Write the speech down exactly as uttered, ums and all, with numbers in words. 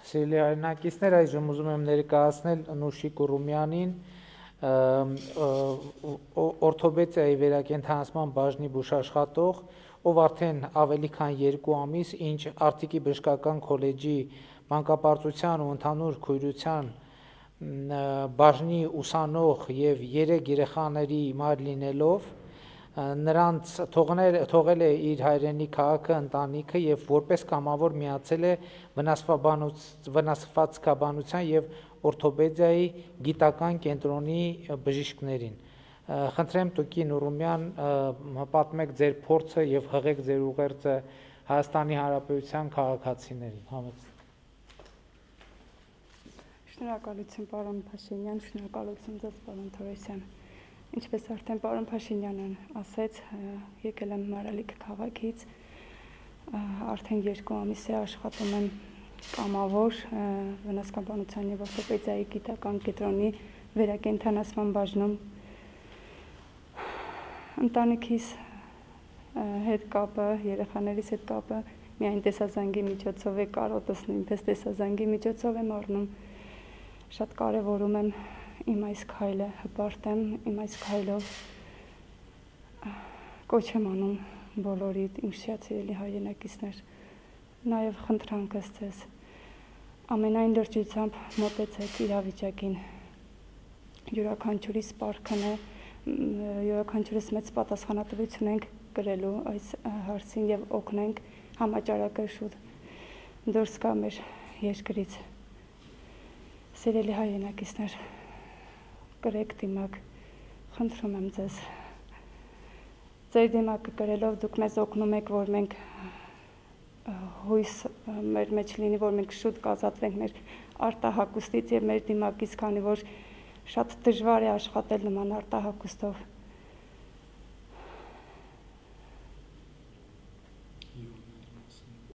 Սիրելի հայրենակիցներ, այժմ ուզում եմ ներկայացնել Նուշիկ Ուրումյանին, օրթոպեդիայի վերակենդանացման բաժնի բուժաշխատող, ով արդեն ավելի քան երկու ամիս, ինչ Արտիկի բժշկական քոլեջի մանկապարտության ու ընդհանուր քույրության բաժնի ուսանող եւ երեք երեխաների մայր լինելով, նրանց թողել է իր հայրենի քաղաքը, ընտանիքը եւ որպես կամավոր միացել է վնասվածքաբանության եւ օրթոպեդիայի գիտական կենտրոնի բժիշկներին։ Խնդրեմ Տուկին Ուրումյան, պատմեք ձեր փորձը եւ հղեք ձեր ուղերձը Հայաստանի Հանրապետության քաղաքացիներին։ Համեցեք։ Շնորհակալություն պարոն Փաշինյան, շնորհակալություն ձեզ պարոն Թորոսյան։ Ինչպես արդեն պարոն Փաշինյանն ասեց, եկել եմ Մարալիկ քաղաքից, արդեն երկու ամիս է աշխատում եմ կամավոր վնասվածքաբանության եւ օրթոպեդիայի գիտական կենտրոնի վերակենդանացման բաժնում։ Ընտանիքիս հետ կապը, երեխաներիս հետ կապը միայն տեսազանգի միջոցով է կարոտս նույնպես տեսազանգի միջոցով եմ առնում։ Շատ կարևորում եմ իմ այս քայլը հպարտեմ, իմ այս քայլով կոչ եմ անում բոլորիդ իմ շատ սիրելի հայրենակիցներ, նաև խնդրանքս ձեզ ամենայն լրջությամբ մոտեցեք իրավիճակին, յուրաքանչյուրի սպառքն է, յուրաքանչյուրս մեծ պատասխանատվություն ենք կրելու այս հարցին եւ օգնենք համաճարակը շուտ դուրս գա մեր երկրից։ Սիրելի հայրենակիցներ, կրեք դիմակ, խնդրում եմ ձեզ։ Ձեր դիմակը կրելով դուք մեզ օգնում եք, որ մենք հույս մեր մեջ լինի, որ մենք շուտ կազատվենք մեր արտահակուստից եւ մեր դիմակից, քանի որ շատ դժվար է աշխատել նման արտահակուստով։